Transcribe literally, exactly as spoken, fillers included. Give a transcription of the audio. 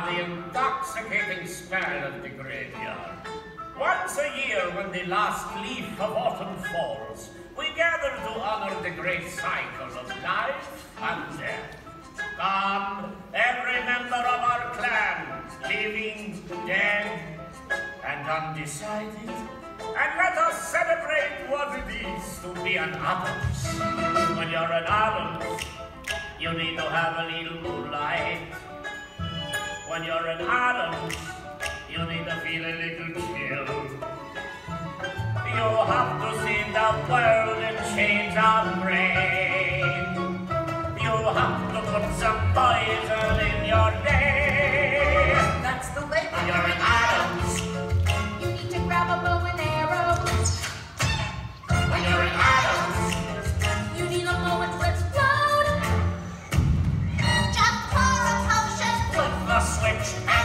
the intoxicating spell of the graveyard. Once a year, when the last leaf of autumn falls, we gather to honor the great cycle of life and death. Come, every member of our clan, living, dead, and undecided, and let us celebrate what it is to be an Adams. When you're an Adams, you need to have a little moonlight. When you're an Adams, you need to feel a little chill. You have to see the world and change our brain. You have to put some poison in your day. That's the way. When you're an Adams, You need to grab a bow and arrow. when you're an Adams, You need a moment to explode. Just pour a potion. flip the switch